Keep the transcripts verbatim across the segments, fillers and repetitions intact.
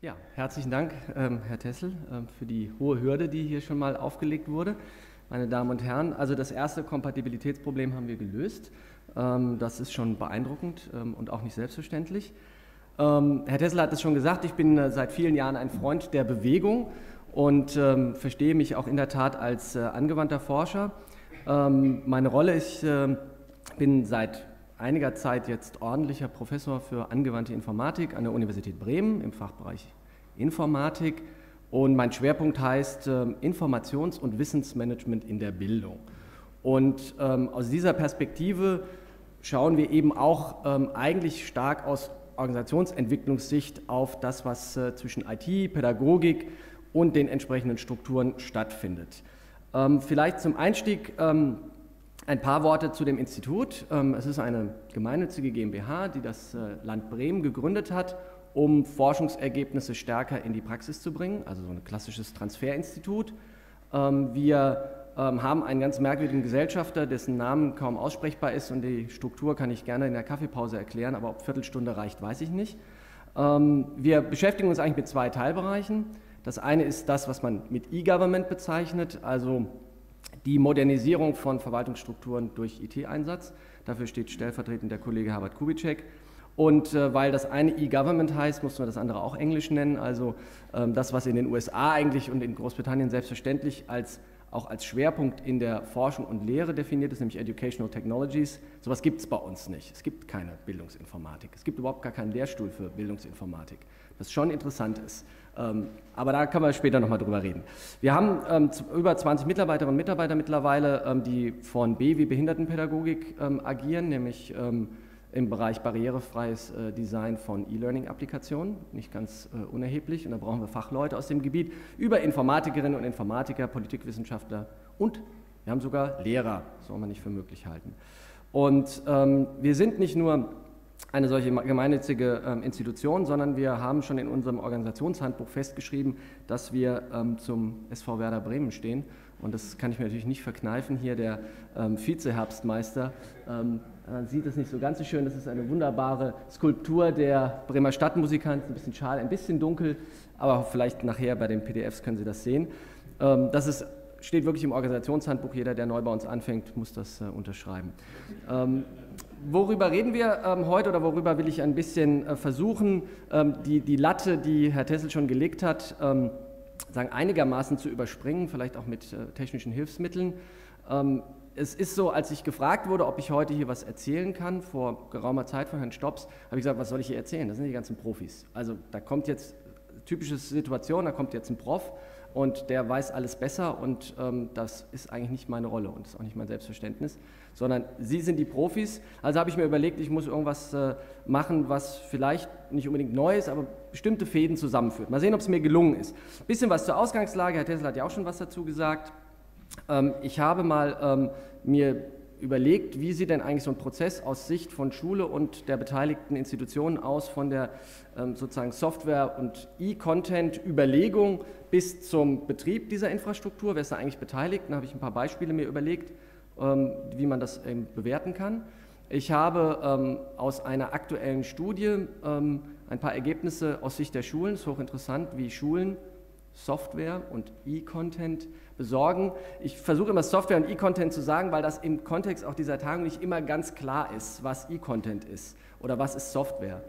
Ja, herzlichen Dank, ähm, Herr Tessel, ähm, für die hohe Hürde, die hier schon mal aufgelegt wurde. Meine Damen und Herren, also das erste Kompatibilitätsproblem haben wir gelöst. Ähm, das ist schon beeindruckend ähm, und auch nicht selbstverständlich. Ähm, Herr Tessel hat es schon gesagt, ich bin äh, seit vielen Jahren ein Freund der Bewegung und ähm, verstehe mich auch in der Tat als äh, angewandter Forscher. Ähm, meine Rolle ist, ich äh, bin seit einiger Zeit jetzt ordentlicher Professor für angewandte Informatik an der Universität Bremen im Fachbereich Informatik und mein Schwerpunkt heißt äh, Informations- und Wissensmanagement in der Bildung. Und ähm, aus dieser Perspektive schauen wir eben auch ähm, eigentlich stark aus Organisationsentwicklungssicht auf das, was äh, zwischen I T, Pädagogik und den entsprechenden Strukturen stattfindet. Ähm, vielleicht zum Einstieg ähm, ein paar Worte zu dem Institut. Es ist eine gemeinnützige GmbH, die das Land Bremen gegründet hat, um Forschungsergebnisse stärker in die Praxis zu bringen, also so ein klassisches Transferinstitut. Wir haben einen ganz merkwürdigen Gesellschafter, dessen Namen kaum aussprechbar ist und die Struktur kann ich gerne in der Kaffeepause erklären, aber ob Viertelstunde reicht, weiß ich nicht. Wir beschäftigen uns eigentlich mit zwei Teilbereichen. Das eine ist das, was man mit E-Government bezeichnet, also die Modernisierung von Verwaltungsstrukturen durch I T-Einsatz. Dafür steht stellvertretend der Kollege Herbert Kubitschek. Und äh, weil das eine E-Government heißt, muss man das andere auch Englisch nennen. Also ähm, das, was in den U S A eigentlich und in Großbritannien selbstverständlich als, auch als Schwerpunkt in der Forschung und Lehre definiert ist, nämlich Educational Technologies. Sowas gibt es bei uns nicht. Es gibt keine Bildungsinformatik. Es gibt überhaupt gar keinen Lehrstuhl für Bildungsinformatik, was schon interessant ist. Ähm, aber da können wir später nochmal drüber reden. Wir haben ähm, über zwanzig Mitarbeiterinnen und Mitarbeiter mittlerweile, ähm, die von B wie Behindertenpädagogik ähm, agieren, nämlich ähm, im Bereich barrierefreies äh, Design von E-Learning-Applikationen, nicht ganz äh, unerheblich. Und da brauchen wir Fachleute aus dem Gebiet, über Informatikerinnen und Informatiker, Politikwissenschaftler und wir haben sogar Lehrer, das soll man nicht für möglich halten. Und ähm, wir sind nicht nur eine solche gemeinnützige ähm, Institution, sondern wir haben schon in unserem Organisationshandbuch festgeschrieben, dass wir ähm, zum S V Werder Bremen stehen. Und das kann ich mir natürlich nicht verkneifen. Hier der ähm, Vizeherbstmeister ähm, äh, sieht es nicht so ganz so schön. Das ist eine wunderbare Skulptur der Bremer Stadtmusikanten, ein bisschen schade, ein bisschen dunkel, aber vielleicht nachher bei den P D Fs können Sie das sehen. Ähm, das ist, steht wirklich im Organisationshandbuch. Jeder, der neu bei uns anfängt, muss das äh, unterschreiben. Ähm, Worüber reden wir ähm, heute oder worüber will ich ein bisschen äh, versuchen, ähm, die, die Latte, die Herr Tessel schon gelegt hat, ähm, sagen, einigermaßen zu überspringen, vielleicht auch mit äh, technischen Hilfsmitteln. Ähm, es ist so, als ich gefragt wurde, ob ich heute hier was erzählen kann, vor geraumer Zeit von Herrn Stops, habe ich gesagt, was soll ich hier erzählen? Das sind die ganzen Profis. Also da kommt jetzt, typische Situation, da kommt jetzt ein Prof und der weiß alles besser und ähm, das ist eigentlich nicht meine Rolle und das ist auch nicht mein Selbstverständnis, sondern Sie sind die Profis. Also habe ich mir überlegt, ich muss irgendwas äh, machen, was vielleicht nicht unbedingt neu ist, aber bestimmte Fäden zusammenführt. Mal sehen, ob es mir gelungen ist. Ein bisschen was zur Ausgangslage, Herr Tessel hat ja auch schon was dazu gesagt. Ähm, ich habe mal ähm, mir überlegt, wie sieht denn eigentlich so ein Prozess aus Sicht von Schule und der beteiligten Institutionen aus, von der ähm, sozusagen Software- und E-Content-Überlegung bis zum Betrieb dieser Infrastruktur. Wer ist da eigentlich beteiligt? Da habe ich ein paar Beispiele mir überlegt, ähm, wie man das eben bewerten kann. Ich habe ähm, aus einer aktuellen Studie ähm, ein paar Ergebnisse aus Sicht der Schulen, es ist hochinteressant, wie Schulen Software und E-Content besorgen. Ich versuche immer Software und E-Content zu sagen, weil das im Kontext auch dieser Tagung nicht immer ganz klar ist, was E-Content ist oder was ist Software.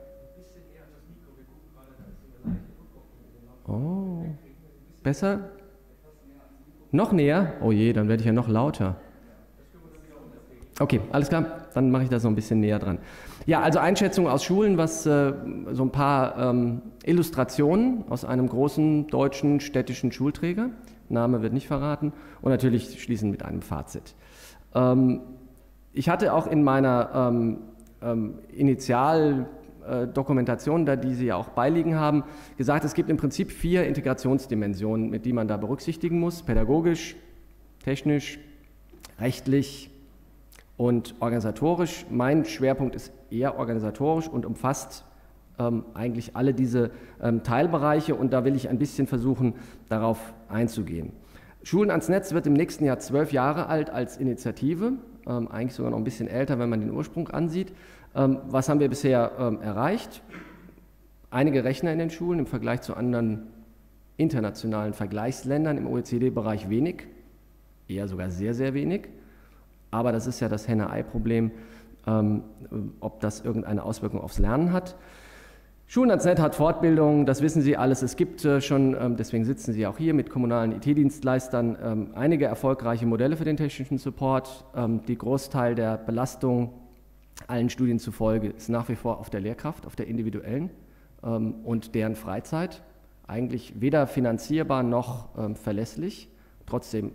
Oh, besser? Noch näher? Oh je, dann werde ich ja noch lauter. Okay, alles klar, dann mache ich das noch ein bisschen näher dran. Ja, also Einschätzung aus Schulen, was äh, so ein paar ähm, Illustrationen aus einem großen deutschen städtischen Schulträger, Name wird nicht verraten, und natürlich schließen mit einem Fazit. Ähm, ich hatte auch in meiner ähm, ähm, Initialdokumentation, da die Sie ja auch beiliegen haben, gesagt, es gibt im Prinzip vier Integrationsdimensionen, mit die man da berücksichtigen muss, pädagogisch, technisch, rechtlich und organisatorisch. Mein Schwerpunkt ist eher organisatorisch und umfasst ähm, eigentlich alle diese ähm, Teilbereiche und da will ich ein bisschen versuchen, darauf einzugehen. Schulen ans Netz wird im nächsten Jahr zwölf Jahre alt als Initiative, ähm, eigentlich sogar noch ein bisschen älter, wenn man den Ursprung ansieht. Ähm, was haben wir bisher ähm, erreicht? einige Rechner in den Schulen, im Vergleich zu anderen internationalen Vergleichsländern im O E C D-Bereich wenig, eher sogar sehr, sehr wenig. Aber das ist ja das Henne-Ei-Problem, ähm, ob das irgendeine Auswirkung aufs Lernen hat. Schulnetz hat Fortbildung, das wissen Sie alles. Es gibt äh, schon, ähm, deswegen sitzen Sie auch hier mit kommunalen I T-Dienstleistern, ähm, einige erfolgreiche Modelle für den technischen Support. Ähm, die Großteil der Belastung, allen Studien zufolge, ist nach wie vor auf der Lehrkraft, auf der individuellen ähm, und deren Freizeit. Eigentlich weder finanzierbar noch ähm, verlässlich. Trotzdem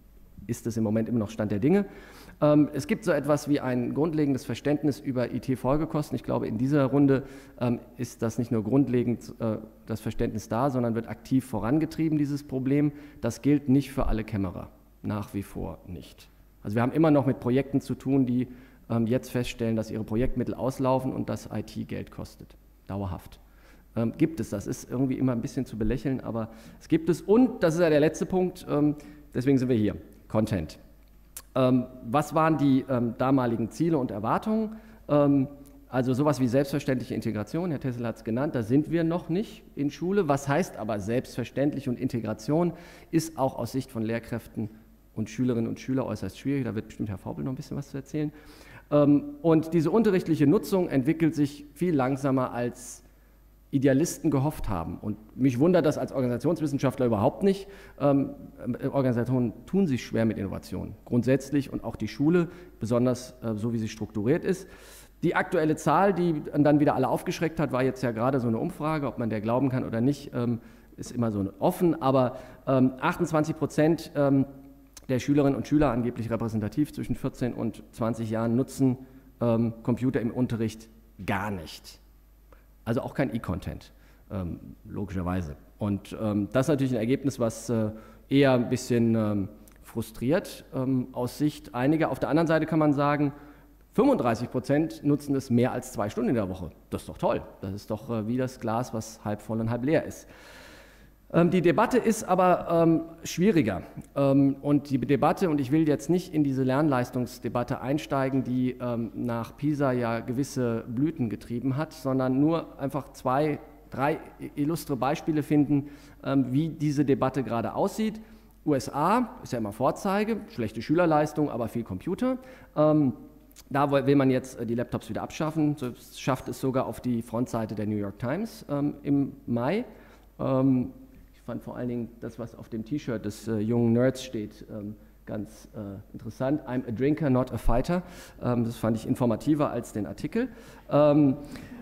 ist es im Moment immer noch Stand der Dinge. Ähm, es gibt so etwas wie ein grundlegendes Verständnis über I T-Folgekosten. Ich glaube, in dieser Runde ähm, ist das nicht nur grundlegend äh, das Verständnis da, sondern wird aktiv vorangetrieben, dieses Problem. Das gilt nicht für alle Kämmerer, nach wie vor nicht. Also wir haben immer noch mit Projekten zu tun, die ähm, jetzt feststellen, dass ihre Projektmittel auslaufen und dass I T Geld kostet, dauerhaft. Ähm, gibt es, das ist irgendwie immer ein bisschen zu belächeln, aber es gibt es. Und, das ist ja der letzte Punkt, ähm, deswegen sind wir hier, Content. Ähm, was waren die ähm, damaligen Ziele und Erwartungen? Ähm, also sowas wie selbstverständliche Integration, Herr Tessel hat es genannt, da sind wir noch nicht in Schule. Was heißt aber selbstverständlich und Integration ist auch aus Sicht von Lehrkräften und Schülerinnen und Schülern äußerst schwierig, da wird bestimmt Herr Vaubel noch ein bisschen was zu erzählen. Ähm, und diese unterrichtliche Nutzung entwickelt sich viel langsamer als Idealisten gehofft haben. Und mich wundert das als Organisationswissenschaftler überhaupt nicht. Ähm, Organisationen tun sich schwer mit Innovation, grundsätzlich und auch die Schule, besonders äh, so wie sie strukturiert ist. Die aktuelle Zahl, die dann wieder alle aufgeschreckt hat, war jetzt ja gerade so eine Umfrage, ob man der glauben kann oder nicht, ähm, ist immer so offen, aber ähm, achtundzwanzig Prozent ähm, der Schülerinnen und Schüler, angeblich repräsentativ zwischen vierzehn und zwanzig Jahren, nutzen ähm, Computer im Unterricht gar nicht. Also auch kein E-Content, ähm, logischerweise. Und ähm, das ist natürlich ein Ergebnis, was äh, eher ein bisschen ähm, frustriert ähm, aus Sicht einiger. Auf der anderen Seite kann man sagen, fünfunddreißig Prozent nutzen es mehr als zwei Stunden in der Woche. Das ist doch toll. Das ist doch äh, wie das Glas, was halb voll und halb leer ist. Ähm, die Debatte ist aber ähm, schwieriger. Ähm, und die Debatte, und ich will jetzt nicht in diese Lernleistungsdebatte einsteigen, die ähm, nach PISA ja gewisse Blüten getrieben hat, sondern nur einfach zwei, drei illustre Beispiele finden, ähm, wie diese Debatte gerade aussieht. U S A ist ja immer Vorzeige, schlechte Schülerleistung, aber viel Computer. Ähm, da will man jetzt die Laptops wieder abschaffen, so schafft es sogar auf die Frontseite der New York Times ähm, im Mai. Ähm, Ich fand vor allen Dingen das, was auf dem T-Shirt des äh, jungen Nerds steht, ähm, ganz äh, interessant. I'm a drinker, not a fighter. Ähm, das fand ich informativer als den Artikel. Ähm,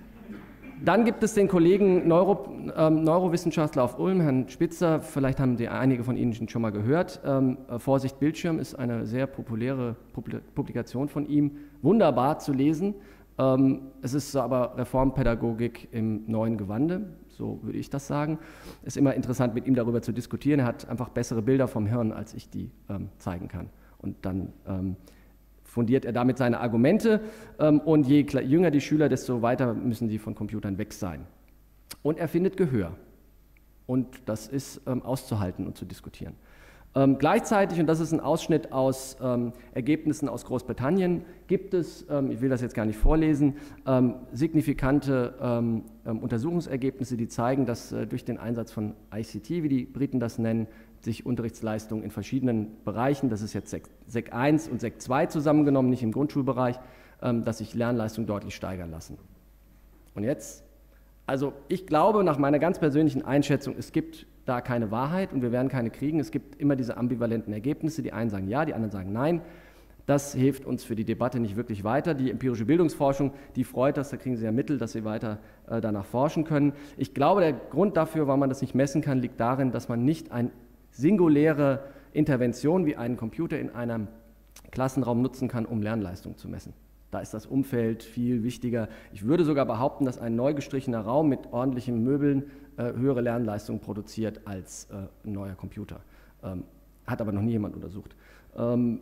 dann gibt es den Kollegen Neuro, ähm, Neurowissenschaftler auf Ulm, Herrn Spitzer, vielleicht haben die einige von Ihnen schon mal gehört. Ähm, Vorsicht Bildschirm ist eine sehr populäre Publikation von ihm, wunderbar zu lesen. Ähm, es ist aber Reformpädagogik im neuen Gewande, so würde ich das sagen. Es ist immer interessant, mit ihm darüber zu diskutieren. Er hat einfach bessere Bilder vom Hirn, als ich die ähm, zeigen kann. Und dann ähm, fundiert er damit seine Argumente. Ähm, und je jünger die Schüler, desto weiter müssen sie von Computern weg sein. Und er findet Gehör. Und das ist ähm, auszuhalten und zu diskutieren. Ähm, gleichzeitig, und das ist ein Ausschnitt aus ähm, Ergebnissen aus Großbritannien, gibt es, ähm, ich will das jetzt gar nicht vorlesen, ähm, signifikante ähm, ähm, Untersuchungsergebnisse, die zeigen, dass äh, durch den Einsatz von I C T, wie die Briten das nennen, sich Unterrichtsleistungen in verschiedenen Bereichen, das ist jetzt S E C eins und S E C zwei zusammengenommen, nicht im Grundschulbereich, ähm, dass sich Lernleistungen deutlich steigern lassen. Und jetzt, also ich glaube nach meiner ganz persönlichen Einschätzung, es gibt da keine Wahrheit und wir werden keine kriegen. Es gibt immer diese ambivalenten Ergebnisse. Die einen sagen ja, die anderen sagen nein. Das hilft uns für die Debatte nicht wirklich weiter. Die empirische Bildungsforschung, die freut das, da kriegen Sie ja Mittel, dass Sie weiter äh, danach forschen können. Ich glaube, der Grund dafür, warum man das nicht messen kann, liegt darin, dass man nicht eine singuläre Intervention wie einen Computer in einem Klassenraum nutzen kann, um Lernleistung zu messen. Da ist das Umfeld viel wichtiger. Ich würde sogar behaupten, dass ein neu gestrichener Raum mit ordentlichen Möbeln äh, höhere Lernleistung produziert als äh, ein neuer Computer. Ähm, hat aber noch nie jemand untersucht. Ähm,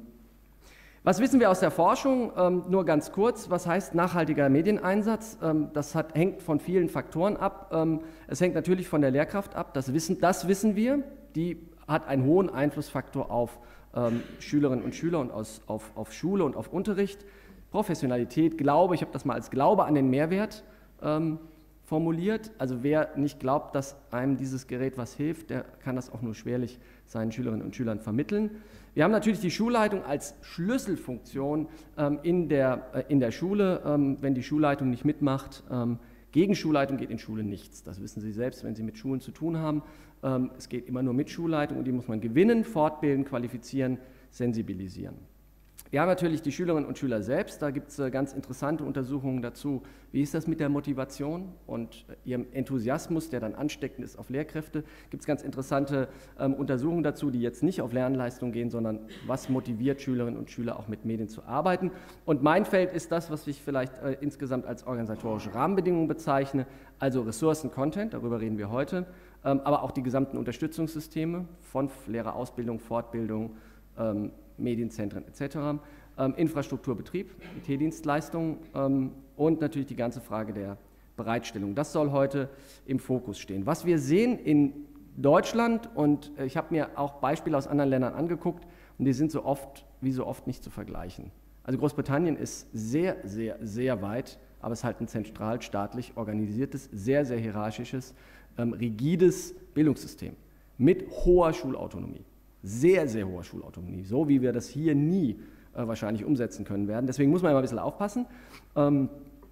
was wissen wir aus der Forschung? Ähm, nur ganz kurz, was heißt nachhaltiger Medieneinsatz? Ähm, das hat, hängt von vielen Faktoren ab. Ähm, es hängt natürlich von der Lehrkraft ab, das wissen, das wissen wir. Die hat einen hohen Einflussfaktor auf ähm, Schülerinnen und Schüler und aus, auf, auf Schule und auf Unterricht. Professionalität, Glaube, ich habe das mal als Glaube an den Mehrwert ähm, formuliert. Also wer nicht glaubt, dass einem dieses Gerät was hilft, der kann das auch nur schwerlich seinen Schülerinnen und Schülern vermitteln. Wir haben natürlich die Schulleitung als Schlüsselfunktion ähm, in, der, äh, in der Schule. Ähm, wenn die Schulleitung nicht mitmacht, ähm, gegen Schulleitung geht in Schule nichts. Das wissen Sie selbst, wenn Sie mit Schulen zu tun haben. Ähm, es geht immer nur mit Schulleitung und die muss man gewinnen, fortbilden, qualifizieren, sensibilisieren. Wir haben natürlich die Schülerinnen und Schüler selbst, da gibt es äh, ganz interessante Untersuchungen dazu, wie ist das mit der Motivation und äh, ihrem Enthusiasmus, der dann ansteckend ist auf Lehrkräfte. Gibt es ganz interessante ähm, Untersuchungen dazu, die jetzt nicht auf Lernleistung gehen, sondern was motiviert Schülerinnen und Schüler auch mit Medien zu arbeiten. Und mein Feld ist das, was ich vielleicht äh, insgesamt als organisatorische Rahmenbedingungen bezeichne, also Ressourcen, Content, darüber reden wir heute, ähm, aber auch die gesamten Unterstützungssysteme von Lehrerausbildung, Fortbildung, ähm, Medienzentren et cetera, ähm, Infrastrukturbetrieb, I T-Dienstleistungen ähm, und natürlich die ganze Frage der Bereitstellung. Das soll heute im Fokus stehen. Was wir sehen in Deutschland, und ich habe mir auch Beispiele aus anderen Ländern angeguckt, und die sind so oft, wie so oft nicht zu vergleichen. Also Großbritannien ist sehr, sehr, sehr weit, aber es ist halt ein zentralstaatlich organisiertes, sehr, sehr hierarchisches, ähm, rigides Bildungssystem mit hoher Schulautonomie. Sehr, sehr hoher Schulautonomie, so wie wir das hier nie äh, wahrscheinlich umsetzen können werden. Deswegen muss man immer ein bisschen aufpassen. Ähm,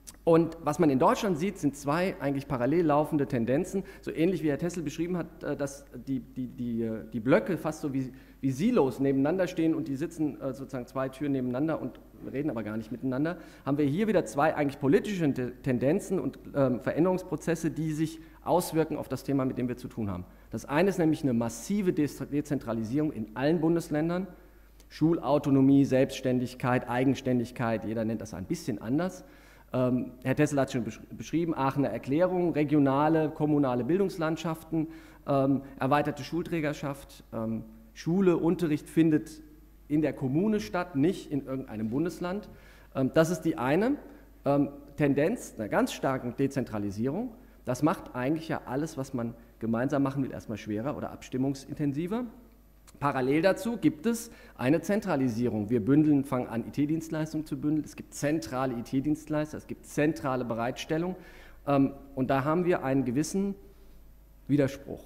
und was man in Deutschland sieht, sind zwei eigentlich parallel laufende Tendenzen, so ähnlich wie Herr Tessel beschrieben hat, äh, dass die, die, die, die Blöcke fast so wie, wie Silos nebeneinander stehen und die sitzen äh, sozusagen zwei Türen nebeneinander und reden aber gar nicht miteinander, haben wir hier wieder zwei eigentlich politische Tendenzen und ähm, Veränderungsprozesse, die sich auswirken auf das Thema, mit dem wir zu tun haben. Das eine ist nämlich eine massive Dezentralisierung in allen Bundesländern, Schulautonomie, Selbstständigkeit, Eigenständigkeit, jeder nennt das ein bisschen anders. Ähm, Herr Tessel hat schon beschrieben, Aachener Erklärung, regionale, kommunale Bildungslandschaften, ähm, erweiterte Schulträgerschaft, ähm, Schule, Unterricht findet in der Kommune statt, nicht in irgendeinem Bundesland. Ähm, das ist die eine ähm, Tendenz einer ganz starken Dezentralisierung. Das macht eigentlich ja alles, was man gemeinsam machen will, erstmal schwerer oder abstimmungsintensiver. Parallel dazu gibt es eine Zentralisierung. Wir bündeln, fangen an, I T-Dienstleistungen zu bündeln. Es gibt zentrale I T-Dienstleister, es gibt zentrale Bereitstellung. Ähm, und da haben wir einen gewissen Widerspruch.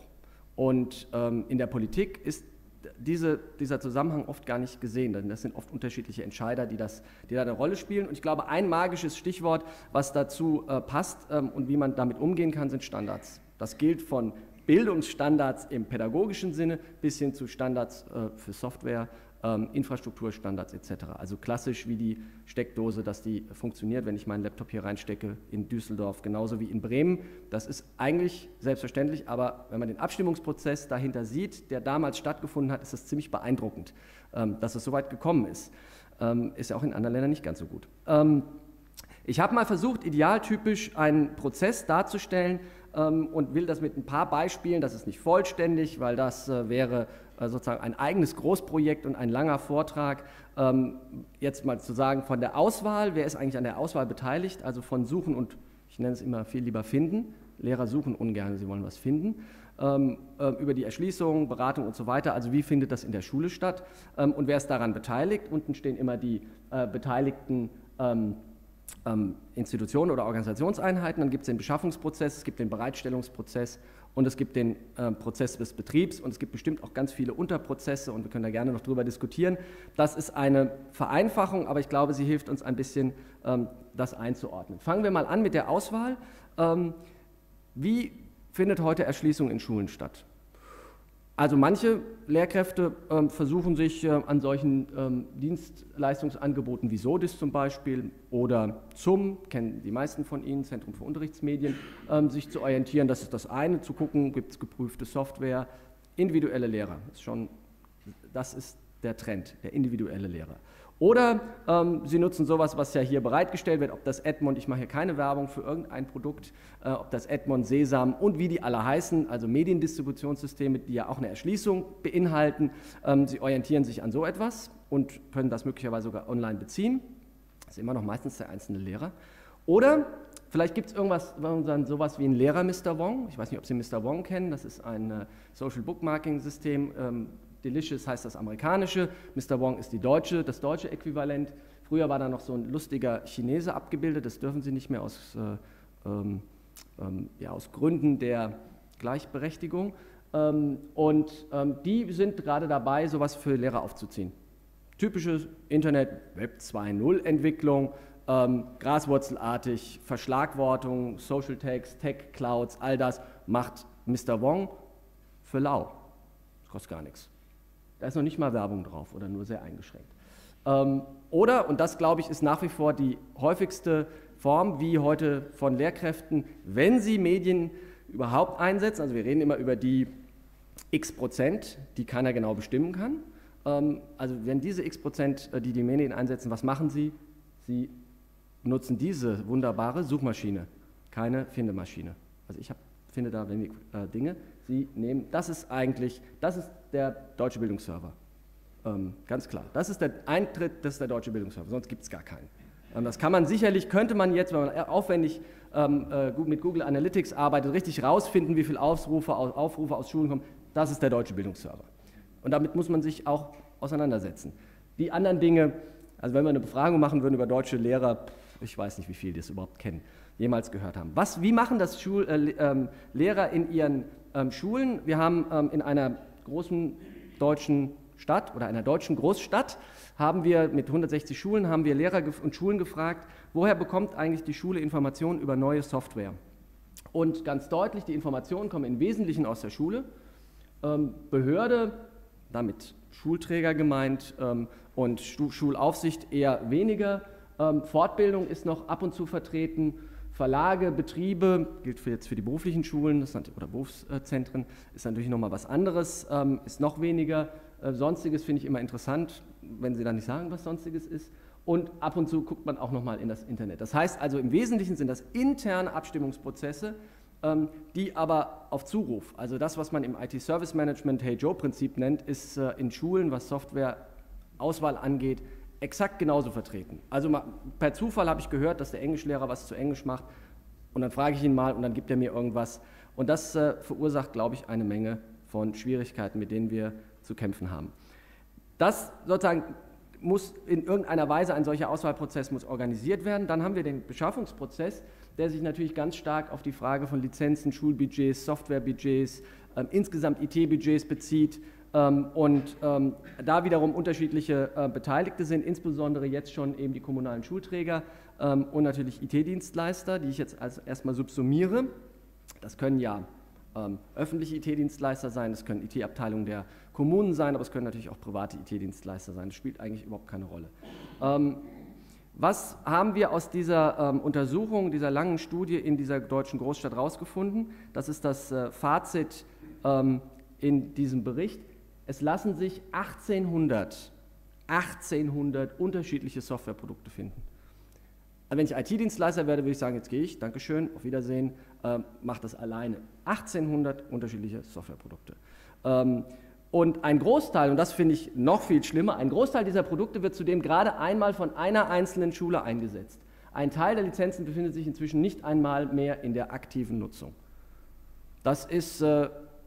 Und ähm, in der Politik ist diese, dieser Zusammenhang oft gar nicht gesehen, denn das sind oft unterschiedliche Entscheider, die, das, die da eine Rolle spielen. Und ich glaube, ein magisches Stichwort, was dazu äh, passt ähm, und wie man damit umgehen kann, sind Standards. Das gilt von Bildungsstandards im pädagogischen Sinne bis hin zu Standards äh, für Software, ähm, Infrastrukturstandards et cetera. Also klassisch wie die Steckdose, dass die funktioniert, wenn ich meinen Laptop hier reinstecke in Düsseldorf, genauso wie in Bremen. Das ist eigentlich selbstverständlich, aber wenn man den Abstimmungsprozess dahinter sieht, der damals stattgefunden hat, ist das ziemlich beeindruckend, ähm, dass es so weit gekommen ist. Ähm, ist ja auch in anderen Ländern nicht ganz so gut. Ähm, ich habe mal versucht, idealtypisch einen Prozess darzustellen, und will das mit ein paar Beispielen, das ist nicht vollständig, weil das äh, wäre äh, sozusagen ein eigenes Großprojekt und ein langer Vortrag, ähm, jetzt mal zu sagen von der Auswahl, wer ist eigentlich an der Auswahl beteiligt, also von Suchen und, ich nenne es immer viel lieber Finden, Lehrer suchen ungern, sie wollen was finden, ähm, äh, über die Erschließung, Beratung und so weiter, also wie findet das in der Schule statt ähm, und wer ist daran beteiligt, unten stehen immer die äh, beteiligten ähm, Ähm, Institutionen oder Organisationseinheiten, dann gibt es den Beschaffungsprozess, es gibt den Bereitstellungsprozess und es gibt den äh, Prozess des Betriebs und es gibt bestimmt auch ganz viele Unterprozesse und wir können da gerne noch drüber diskutieren. Das ist eine Vereinfachung, aber ich glaube, sie hilft uns ein bisschen, ähm, das einzuordnen. Fangen wir mal an mit der Auswahl. Ähm, wie findet heute Erschließung in Schulen statt? Also manche Lehrkräfte ähm, versuchen sich äh, an solchen ähm, Dienstleistungsangeboten wie SODIS zum Beispiel oder Z U M, kennen die meisten von Ihnen, Zentrum für Unterrichtsmedien, ähm, sich zu orientieren. Das ist das eine, zu gucken, gibt es geprüfte Software, individuelle Lehrer. Das ist, schon, das ist der Trend, der individuelle Lehrer. Oder ähm, Sie nutzen sowas, was ja hier bereitgestellt wird, ob das Edmond, ich mache hier keine Werbung für irgendein Produkt, äh, ob das Edmond, Sesam und wie die alle heißen, also Mediendistributionssysteme, die ja auch eine Erschließung beinhalten. Ähm, Sie orientieren sich an so etwas und können das möglicherweise sogar online beziehen. Das ist immer noch meistens der einzelne Lehrer. Oder vielleicht gibt es irgendwas, sowas wie ein Lehrer Mister Wong. Ich weiß nicht, ob Sie Mister Wong kennen, das ist ein äh, Social Bookmarking System. Ähm, Delicious heißt das amerikanische, Mister Wong ist die deutsche, das deutsche Äquivalent. Früher war da noch so ein lustiger Chinese abgebildet, das dürfen Sie nicht mehr aus äh, ähm, ähm, ja, aus Gründen der Gleichberechtigung. Ähm, und ähm, die sind gerade dabei, sowas für Lehrer aufzuziehen. Typische Internet Web zwei Punkt null Entwicklung, ähm, graswurzelartig, Verschlagwortung, Social Text, Tech Clouds, all das macht Mister Wong für lau. Das kostet gar nichts. Da ist noch nicht mal Werbung drauf oder nur sehr eingeschränkt. Ähm, oder, und das glaube ich ist nach wie vor die häufigste Form, wie heute von Lehrkräften, wenn sie Medien überhaupt einsetzen, also wir reden immer über die x Prozent, die keiner genau bestimmen kann. Ähm, also wenn diese x Prozent, die die Medien einsetzen, was machen sie? Sie nutzen diese wunderbare Suchmaschine, keine Findemaschine. Also ich hab, finde da wenig äh, Dinge. Sie nehmen, das ist eigentlich, das ist der Deutsche Bildungsserver. Ähm, ganz klar. Das ist der Eintritt, das ist der Deutsche Bildungsserver, sonst gibt es gar keinen. Ähm, das kann man sicherlich, könnte man jetzt, wenn man aufwendig ähm, äh, mit Google Analytics arbeitet, richtig rausfinden, wie viele Aufrufe, Aufrufe aus Schulen kommen. Das ist der Deutsche Bildungsserver. Und damit muss man sich auch auseinandersetzen. Die anderen Dinge, also wenn wir eine Befragung machen würden über deutsche Lehrer, ich weiß nicht, wie viele die das überhaupt kennen, jemals gehört haben. Was, wie machen das Schul, äh, ähm, Lehrer in ihren ähm, Schulen? Wir haben ähm, in einer großen deutschen Stadt oder einer deutschen Großstadt haben wir mit hundertsechzig Schulen haben wir Lehrer und Schulen gefragt, woher bekommt eigentlich die Schule Informationen über neue Software? Und ganz deutlich, die Informationen kommen im Wesentlichen aus der Schule. Ähm, Behörde, damit Schulträger gemeint, ähm, und Schulaufsicht eher weniger. Ähm, Fortbildung ist noch ab und zu vertreten. Verlage, Betriebe, gilt für jetzt für die beruflichen Schulen das ist, oder Berufszentren, ist natürlich nochmal was anderes, ähm, ist noch weniger. Äh, Sonstiges finde ich immer interessant, wenn Sie dann nicht sagen, was Sonstiges ist. Und ab und zu guckt man auch nochmal in das Internet. Das heißt also, im Wesentlichen sind das interne Abstimmungsprozesse, ähm, die aber auf Zuruf, also das, was man im I T-Service-Management Hey-Joe-Prinzip nennt, ist äh, in Schulen, was Softwareauswahl angeht, exakt genauso vertreten. Also mal, per Zufall habe ich gehört, dass der Englischlehrer was zu Englisch macht und dann frage ich ihn mal und dann gibt er mir irgendwas. Und das äh, verursacht, glaube ich, eine Menge von Schwierigkeiten, mit denen wir zu kämpfen haben. Das sozusagen muss in irgendeiner Weise, ein solcher Auswahlprozess muss organisiert werden. Dann haben wir den Beschaffungsprozess, der sich natürlich ganz stark auf die Frage von Lizenzen, Schulbudgets, Softwarebudgets, ähm, insgesamt I T-Budgets bezieht. Ähm, und ähm, da wiederum unterschiedliche äh, Beteiligte sind, insbesondere jetzt schon eben die kommunalen Schulträger ähm, und natürlich I T-Dienstleister, die ich jetzt also erstmal subsumiere. Das können ja ähm, öffentliche I T-Dienstleister sein, das können I T-Abteilungen der Kommunen sein, aber es können natürlich auch private I T-Dienstleister sein. Das spielt eigentlich überhaupt keine Rolle. Ähm, was haben wir aus dieser ähm, Untersuchung, dieser langen Studie in dieser deutschen Großstadt rausgefunden? Das ist das äh, Fazit ähm, in diesem Bericht. Es lassen sich achtzehnhundert, achtzehnhundert unterschiedliche Softwareprodukte finden. Also wenn ich I T-Dienstleister werde, würde ich sagen, jetzt gehe ich, Dankeschön, auf Wiedersehen, äh, mache das alleine. achtzehnhundert unterschiedliche Softwareprodukte. Ähm, und ein Großteil, und das finde ich noch viel schlimmer, ein Großteil dieser Produkte wird zudem gerade einmal von einer einzelnen Schule eingesetzt. Ein Teil der Lizenzen befindet sich inzwischen nicht einmal mehr in der aktiven Nutzung. Das ist äh,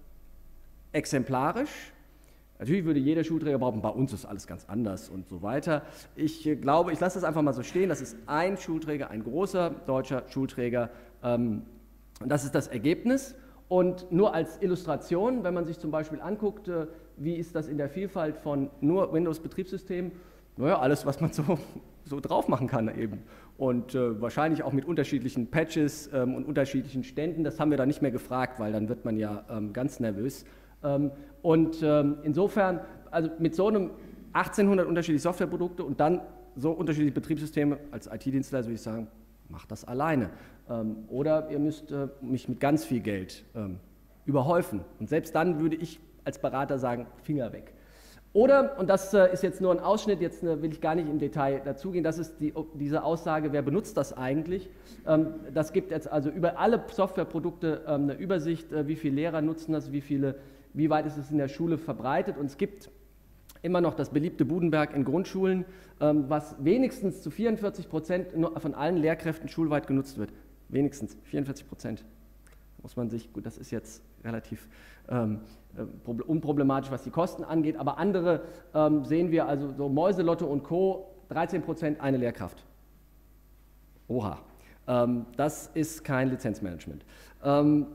exemplarisch. Natürlich würde jeder Schulträger behaupten, bei uns ist alles ganz anders und so weiter. Ich äh, glaube, ich lasse das einfach mal so stehen, das ist ein Schulträger, ein großer deutscher Schulträger. Ähm, das ist das Ergebnis. Und nur als Illustration, wenn man sich zum Beispiel anguckt, äh, wie ist das in der Vielfalt von nur Windows-Betriebssystemen, naja, alles, was man so, so drauf machen kann eben. Und äh, wahrscheinlich auch mit unterschiedlichen Patches ähm, und unterschiedlichen Ständen, das haben wir da nicht mehr gefragt, weil dann wird man ja ähm, ganz nervös. Ähm, und ähm, insofern, also mit so einem achtzehnhundert unterschiedliche Softwareprodukte und dann so unterschiedliche Betriebssysteme, als I T-Dienstleister würde ich sagen, macht das alleine. Ähm, oder ihr müsst äh, mich mit ganz viel Geld ähm, überhäufen. Und selbst dann würde ich als Berater sagen, Finger weg. Oder, und das äh, ist jetzt nur ein Ausschnitt, jetzt äh, will ich gar nicht im Detail dazugehen, das ist die, diese Aussage, wer benutzt das eigentlich? Ähm, das gibt jetzt also über alle Softwareprodukte ähm, eine Übersicht, äh, wie viele Lehrer nutzen das, wie viele, wie weit ist es in der Schule verbreitet. Und es gibt immer noch das beliebte Budenberg in Grundschulen, ähm, was wenigstens zu vierundvierzig Prozent von allen Lehrkräften schulweit genutzt wird. Wenigstens vierundvierzig Prozent. Muss man sich, gut, das ist jetzt relativ ähm, unproblematisch, was die Kosten angeht, aber andere ähm, sehen wir, also so Mäuselotto und Co., dreizehn Prozent eine Lehrkraft. Oha. Ähm, das ist kein Lizenzmanagement. Ähm,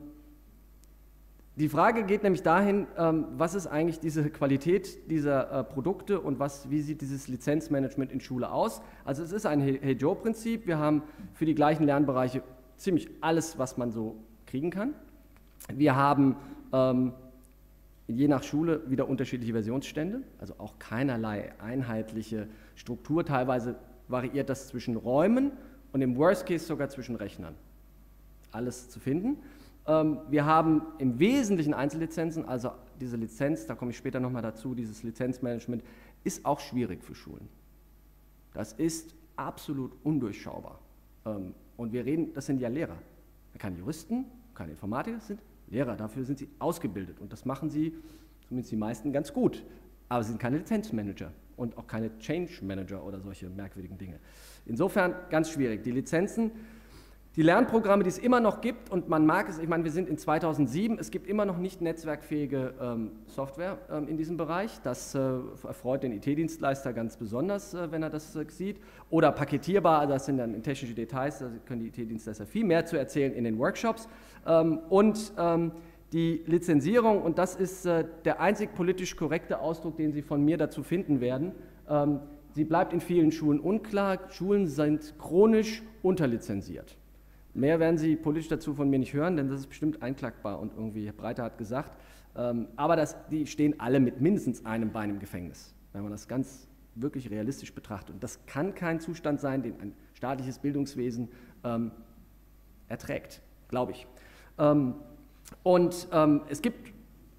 die Frage geht nämlich dahin, ähm, was ist eigentlich diese Qualität dieser äh, Produkte und was, wie sieht dieses Lizenzmanagement in Schule aus? Also es ist ein Hey-Joe-Prinzip. Wir haben für die gleichen Lernbereiche ziemlich alles, was man so kriegen kann. Wir haben ähm, je nach Schule wieder unterschiedliche Versionsstände, also auch keinerlei einheitliche Struktur. Teilweise variiert das zwischen Räumen und im Worst Case sogar zwischen Rechnern. Alles zu finden. Ähm, wir haben im Wesentlichen Einzellizenzen, also diese Lizenz, da komme ich später nochmal dazu, dieses Lizenzmanagement ist auch schwierig für Schulen. Das ist absolut undurchschaubar. Ähm, und wir reden, das sind ja Lehrer, keine Juristen, keine Informatiker, das sind Lehrer, dafür sind sie ausgebildet und das machen sie, zumindest die meisten, ganz gut. Aber sie sind keine Lizenzmanager und auch keine Change Manager oder solche merkwürdigen Dinge. Insofern ganz schwierig. Die Lizenzen, die Lernprogramme, die es immer noch gibt, und man mag es, ich meine, wir sind in zweitausendsieben, es gibt immer noch nicht netzwerkfähige ähm, Software ähm, in diesem Bereich. Das äh, erfreut den I T-Dienstleister ganz besonders, äh, wenn er das äh, sieht. Oder paketierbar, das sind dann technische Details, da können die I T-Dienstleister viel mehr zu erzählen in den Workshops. Ähm, und ähm, die Lizenzierung, und das ist äh, der einzig politisch korrekte Ausdruck, den Sie von mir dazu finden werden, ähm, sie bleibt in vielen Schulen unklar. Schulen sind chronisch unterlizenziert. Mehr werden Sie politisch dazu von mir nicht hören, denn das ist bestimmt einklagbar und irgendwie, Herr Breiter hat gesagt, ähm, aber das, die stehen alle mit mindestens einem Bein im Gefängnis, wenn man das ganz wirklich realistisch betrachtet. Und das kann kein Zustand sein, den ein staatliches Bildungswesen ähm, erträgt, glaube ich. Ähm, und ähm, es gibt,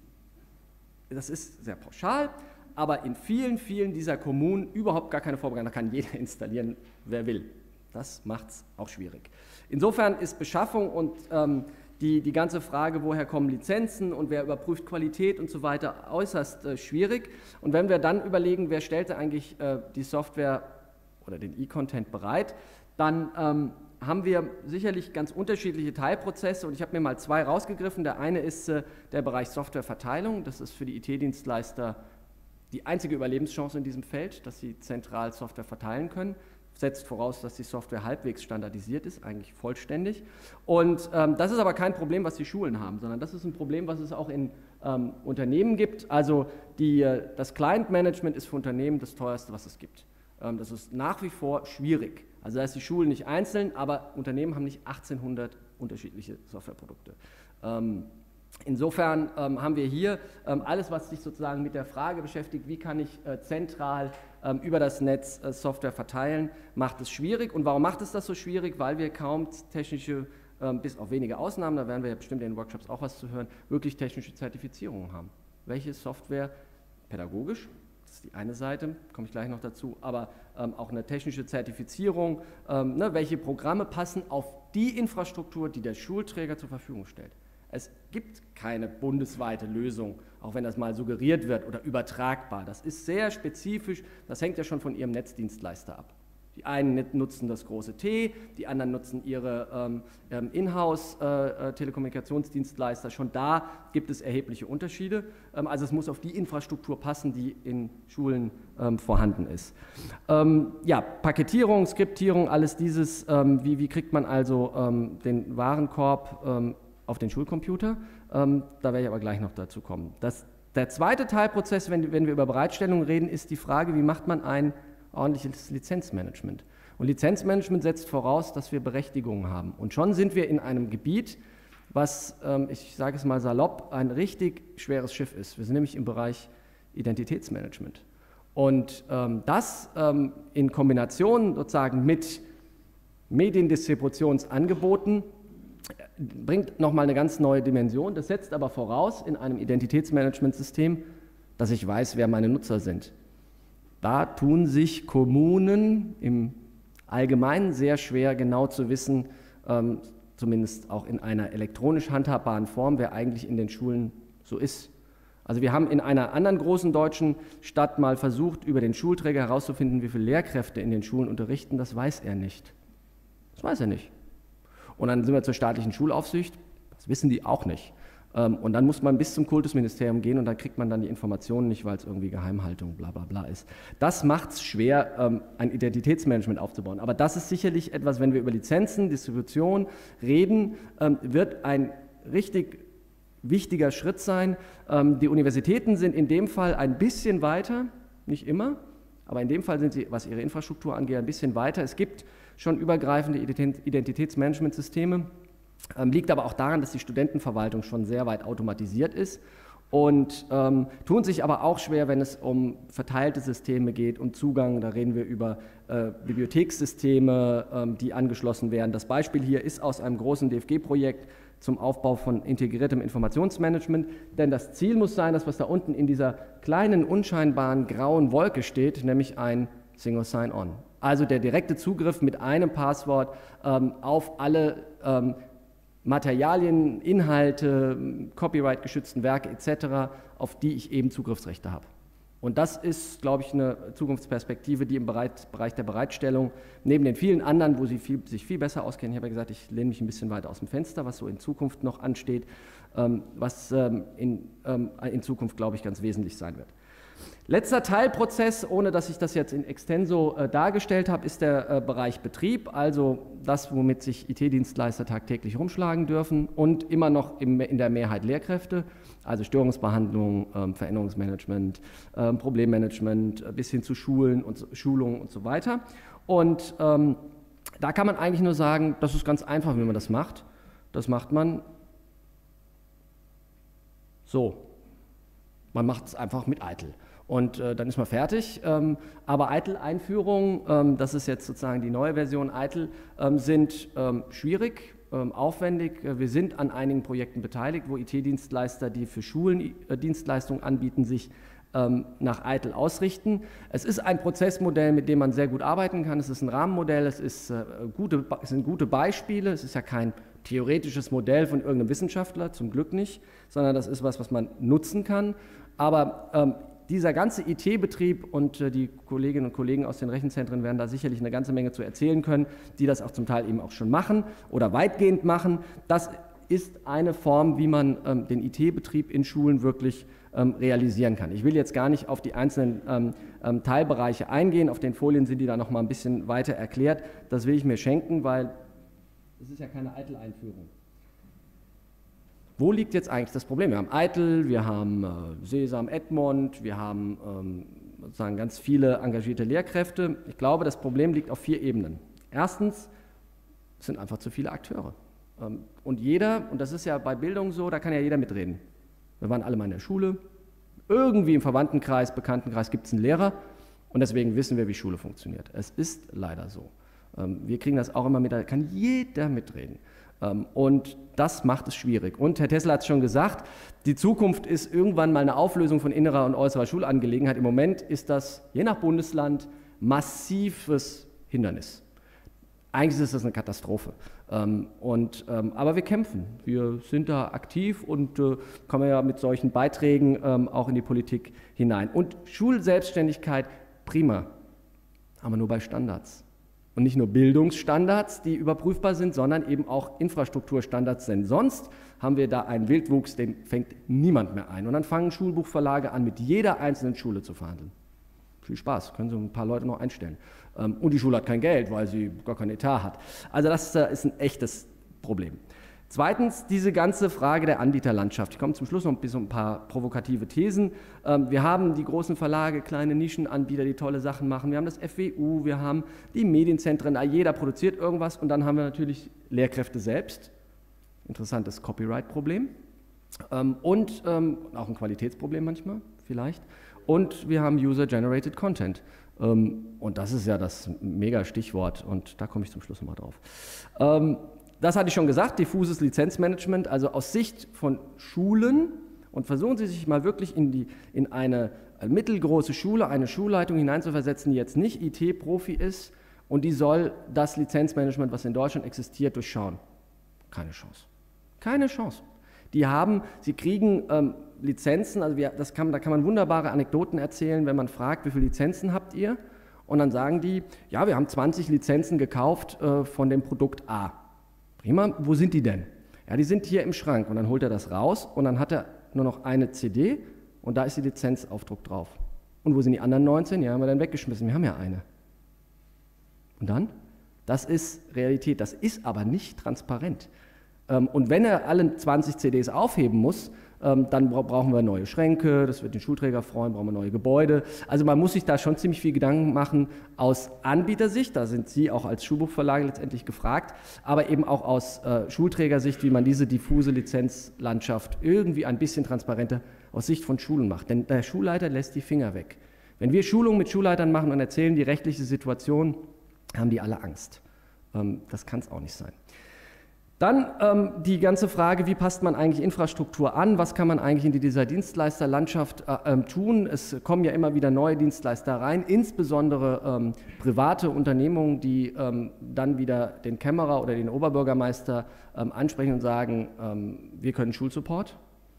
das ist sehr pauschal, aber in vielen, vielen dieser Kommunen überhaupt gar keine Vorbereitung, da kann jeder installieren, wer will. Das macht es auch schwierig. Insofern ist Beschaffung und ähm, die, die ganze Frage, woher kommen Lizenzen und wer überprüft Qualität und so weiter, äußerst äh, schwierig. Und wenn wir dann überlegen, wer stellte eigentlich äh, die Software oder den E-Content bereit, dann ähm, haben wir sicherlich ganz unterschiedliche Teilprozesse und ich habe mir mal zwei rausgegriffen. Der eine ist äh, der Bereich Softwareverteilung. Das ist für die I T-Dienstleister die einzige Überlebenschance in diesem Feld, dass sie zentral Software verteilen können. Setzt voraus, dass die Software halbwegs standardisiert ist, eigentlich vollständig. Und ähm, das ist aber kein Problem, was die Schulen haben, sondern das ist ein Problem, was es auch in ähm, Unternehmen gibt. Also die, äh, das Client-Management ist für Unternehmen das teuerste, was es gibt. Ähm, das ist nach wie vor schwierig. Also da ist die Schule nicht einzeln, aber Unternehmen haben nicht achtzehnhundert unterschiedliche Softwareprodukte. Ähm, Insofern ähm, haben wir hier ähm, alles, was sich sozusagen mit der Frage beschäftigt, wie kann ich äh, zentral ähm, über das Netz äh, Software verteilen, macht es schwierig. Und warum macht es das so schwierig? Weil wir kaum technische, ähm, bis auf wenige Ausnahmen, da werden wir ja bestimmt in den Workshops auch was zu hören, wirklich technische Zertifizierungen haben. Welche Software pädagogisch, das ist die eine Seite, komme ich gleich noch dazu, aber ähm, auch eine technische Zertifizierung, ähm, ne, welche Programme passen auf die Infrastruktur, die der Schulträger zur Verfügung stellt. Es gibt keine bundesweite Lösung, auch wenn das mal suggeriert wird oder übertragbar. Das ist sehr spezifisch, das hängt ja schon von Ihrem Netzdienstleister ab. Die einen nutzen das große T, die anderen nutzen ihre ähm, Inhouse-Telekommunikationsdienstleister. Äh, schon da gibt es erhebliche Unterschiede. Ähm, also es muss auf die Infrastruktur passen, die in Schulen ähm, vorhanden ist. Ähm, ja, Paketierung, Skriptierung, alles dieses, ähm, wie, wie kriegt man also ähm, den Warenkorb ähm, auf den Schulcomputer, ähm, da werde ich aber gleich noch dazu kommen. Das, der zweite Teilprozess, wenn, wenn wir über Bereitstellung reden, ist die Frage, wie macht man ein ordentliches Lizenzmanagement? Und Lizenzmanagement setzt voraus, dass wir Berechtigungen haben. Und schon sind wir in einem Gebiet, was, ähm, ich sage es mal salopp, ein richtig schweres Schiff ist. Wir sind nämlich im Bereich Identitätsmanagement. Und ähm, das ähm, in Kombination sozusagen mit Mediendistributionsangeboten bringt nochmal eine ganz neue Dimension. Das setzt aber voraus in einem Identitätsmanagementsystem, dass ich weiß, wer meine Nutzer sind. Da tun sich Kommunen im Allgemeinen sehr schwer, genau zu wissen, ähm, zumindest auch in einer elektronisch handhabbaren Form, wer eigentlich in den Schulen so ist. Also wir haben in einer anderen großen deutschen Stadt mal versucht, über den Schulträger herauszufinden, wie viele Lehrkräfte in den Schulen unterrichten. Das weiß er nicht. Das weiß er nicht. Und dann sind wir zur staatlichen Schulaufsicht, das wissen die auch nicht. Ähm, und dann muss man bis zum Kultusministerium gehen und dann kriegt man dann die Informationen nicht, weil es irgendwie Geheimhaltung bla bla bla ist. Das macht es schwer, ähm, ein Identitätsmanagement aufzubauen. Aber das ist sicherlich etwas, wenn wir über Lizenzen, Distribution reden, ähm, wird ein richtig wichtiger Schritt sein. Ähm, die Universitäten sind in dem Fall ein bisschen weiter, nicht immer, aber in dem Fall sind sie, was ihre Infrastruktur angeht, ein bisschen weiter. Es gibt schon übergreifende Identitätsmanagementsysteme, ähm, liegt aber auch daran, dass die Studentenverwaltung schon sehr weit automatisiert ist und ähm, tun sich aber auch schwer, wenn es um verteilte Systeme geht, um Zugang. Da reden wir über äh, Bibliothekssysteme, ähm, die angeschlossen werden. Das Beispiel hier ist aus einem großen D F G-Projekt zum Aufbau von integriertem Informationsmanagement, denn das Ziel muss sein, dass was da unten in dieser kleinen, unscheinbaren grauen Wolke steht, nämlich ein Single Sign-On. Also der direkte Zugriff mit einem Passwort ähm, auf alle ähm, Materialien, Inhalte, Copyright-geschützten Werke et cetera, auf die ich eben Zugriffsrechte habe. Und das ist, glaube ich, eine Zukunftsperspektive, die im Bereich, Bereich der Bereitstellung, neben den vielen anderen, wo Sie viel, sich viel besser auskennen, ich habe ja gesagt, ich lehne mich ein bisschen weiter aus dem Fenster, was so in Zukunft noch ansteht, ähm, was ähm, in, ähm, in Zukunft, glaube ich, ganz wesentlich sein wird. Letzter Teilprozess, ohne dass ich das jetzt in extenso äh, dargestellt habe, ist der äh, Bereich Betrieb, also das, womit sich I T-Dienstleister tagtäglich rumschlagen dürfen und immer noch im, in der Mehrheit Lehrkräfte, also Störungsbehandlung, ähm, Veränderungsmanagement, ähm, Problemmanagement, äh, bis hin zu Schulen und Schulungen und so weiter. Und ähm, da kann man eigentlich nur sagen, das ist ganz einfach, wie man das macht. Das macht man so. Man macht es einfach mit Eitel. Und äh, dann ist man fertig. Ähm, aber Eitel-Einführungen, ähm, das ist jetzt sozusagen die neue Version Eitel, ähm, sind ähm, schwierig, ähm, aufwendig. Wir sind an einigen Projekten beteiligt, wo I T-Dienstleister, die für Schulen äh, Dienstleistungen anbieten, sich ähm, nach Eitel ausrichten. Es ist ein Prozessmodell, mit dem man sehr gut arbeiten kann. Es ist ein Rahmenmodell, es, ist, äh, gute, es sind gute Beispiele. Es ist ja kein theoretisches Modell von irgendeinem Wissenschaftler, zum Glück nicht, sondern das ist was, was man nutzen kann. Aber ähm, dieser ganze I T-Betrieb und äh, die Kolleginnen und Kollegen aus den Rechenzentren werden da sicherlich eine ganze Menge zu erzählen können, die das auch zum Teil eben auch schon machen oder weitgehend machen. Das ist eine Form, wie man ähm, den I T-Betrieb in Schulen wirklich ähm, realisieren kann. Ich will jetzt gar nicht auf die einzelnen ähm, ähm, Teilbereiche eingehen, auf den Folien sind die da noch mal ein bisschen weiter erklärt. Das will ich mir schenken, weil es ist ja keine Eitel-Einführung. Wo liegt jetzt eigentlich das Problem? Wir haben Eitel, wir haben äh, Sesam, Edmond, wir haben ähm, sozusagen ganz viele engagierte Lehrkräfte. Ich glaube, das Problem liegt auf vier Ebenen. Erstens, es sind einfach zu viele Akteure. Ähm, und jeder, und das ist ja bei Bildung so, da kann ja jeder mitreden. Wir waren alle mal in der Schule, irgendwie im Verwandtenkreis, Bekanntenkreis gibt es einen Lehrer und deswegen wissen wir, wie Schule funktioniert. Es ist leider so. Ähm, wir kriegen das auch immer mit, da kann jeder mitreden. Und das macht es schwierig. Und Herr Tessel hat es schon gesagt, die Zukunft ist irgendwann mal eine Auflösung von innerer und äußerer Schulangelegenheit. Im Moment ist das je nach Bundesland massives Hindernis. Eigentlich ist das eine Katastrophe. Und, aber wir kämpfen. Wir sind da aktiv und kommen ja mit solchen Beiträgen auch in die Politik hinein. Und Schulselbstständigkeit, prima, aber nur bei Standards. Und nicht nur Bildungsstandards, die überprüfbar sind, sondern eben auch Infrastrukturstandards, denn sonst haben wir da einen Wildwuchs, den fängt niemand mehr ein. Und dann fangen Schulbuchverlage an, mit jeder einzelnen Schule zu verhandeln. Viel Spaß, können Sie ein paar Leute noch einstellen. Und die Schule hat kein Geld, weil sie gar keinen Etat hat. Also das ist ein echtes Problem. Zweitens, diese ganze Frage der Anbieterlandschaft. Ich komme zum Schluss noch bis um ein paar provokative Thesen. Wir haben die großen Verlage, kleine Nischenanbieter, die tolle Sachen machen. Wir haben das F W U, wir haben die Medienzentren, jeder produziert irgendwas. Und dann haben wir natürlich Lehrkräfte selbst. Interessantes Copyright-Problem. Und auch ein Qualitätsproblem manchmal, vielleicht. Und wir haben User-Generated Content. Und das ist ja das Mega-Stichwort. Und da komme ich zum Schluss nochmal drauf. Das hatte ich schon gesagt, diffuses Lizenzmanagement, also aus Sicht von Schulen, und versuchen Sie sich mal wirklich in, die, in eine mittelgroße Schule, eine Schulleitung hineinzuversetzen, die jetzt nicht I T-Profi ist und die soll das Lizenzmanagement, was in Deutschland existiert, durchschauen. Keine Chance. Keine Chance. Die haben, sie kriegen ähm, Lizenzen, also wir, das kann, da kann man wunderbare Anekdoten erzählen, wenn man fragt, wie viele Lizenzen habt ihr? Und dann sagen die, ja, wir haben zwanzig Lizenzen gekauft äh, von dem Produkt A. Prima, wo sind die denn? Ja, die sind hier im Schrank und dann holt er das raus und dann hat er nur noch eine C D und da ist die Lizenzaufdruck drauf. Und wo sind die anderen neunzehn? Ja, haben wir dann weggeschmissen, wir haben ja eine. Und dann? Das ist Realität, das ist aber nicht transparent. Und wenn er alle zwanzig C Ds aufheben muss, dann brauchen wir neue Schränke, das wird den Schulträger freuen, brauchen wir neue Gebäude. Also man muss sich da schon ziemlich viel Gedanken machen aus Anbietersicht, da sind Sie auch als Schulbuchverlage letztendlich gefragt, aber eben auch aus äh, Schulträgersicht, wie man diese diffuse Lizenzlandschaft irgendwie ein bisschen transparenter aus Sicht von Schulen macht. Denn der Schulleiter lässt die Finger weg. Wenn wir Schulungen mit Schulleitern machen und erzählen die rechtliche Situation, haben die alle Angst. Ähm, das kann es auch nicht sein. Dann ähm, die ganze Frage, wie passt man eigentlich Infrastruktur an, was kann man eigentlich in dieser Dienstleisterlandschaft äh, äh, tun. Es kommen ja immer wieder neue Dienstleister rein, insbesondere ähm, private Unternehmungen, die ähm, dann wieder den Kämmerer oder den Oberbürgermeister ähm, ansprechen und sagen, ähm, wir können Schulsupport.